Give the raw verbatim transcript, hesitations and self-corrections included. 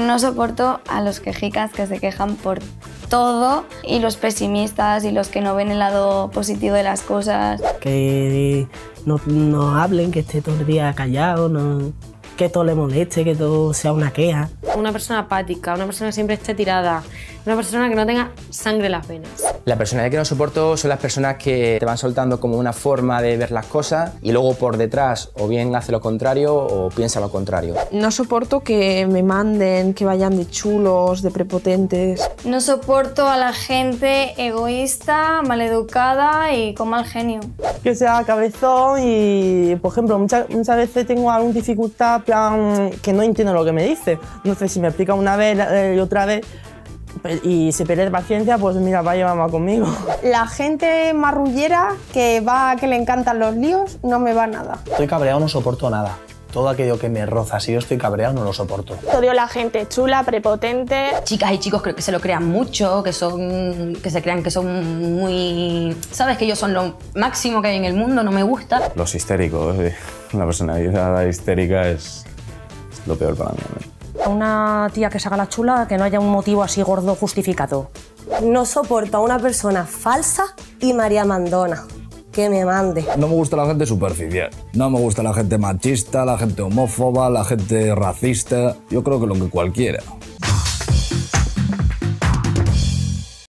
No soporto a los quejicas que se quejan por todo y los pesimistas y los que no ven el lado positivo de las cosas. Que no, no hablen, que esté todo el día callado, no, que todo le moleste, que todo sea una queja. Una persona apática, una persona que siempre esté tirada, una persona que no tenga sangre en las venas. La personalidad que no soporto son las personas que te van soltando como una forma de ver las cosas y luego por detrás o bien hace lo contrario o piensa lo contrario. No soporto que me manden, que vayan de chulos, de prepotentes. No soporto a la gente egoísta, maleducada y con mal genio. Que sea cabezón y, por ejemplo, muchas, muchas veces tengo alguna dificultad, plan, que no entiendo lo que me dice. No sé si me explica una vez eh, y otra vez y se pierde paciencia, pues mira, vaya mamá conmigo. La gente marrullera que va, que le encantan los líos, no me va nada. Estoy cabreado, no soporto nada. Todo aquello que me roza, si yo estoy cabreado, no lo soporto. Odio a la gente chula, prepotente. Chicas y chicos creo que se lo crean mucho, que son, que se crean que son muy... ¿Sabes? Que ellos son lo máximo que hay en el mundo, no me gusta. Los histéricos, una personalidad histérica es lo peor para mí. Una tía que se haga la chula, que no haya un motivo así gordo justificado. No soporto a una persona falsa y María Mandona. Que me mande. No me gusta la gente superficial. No me gusta la gente machista, la gente homófoba, la gente racista. Yo creo que lo que cualquiera.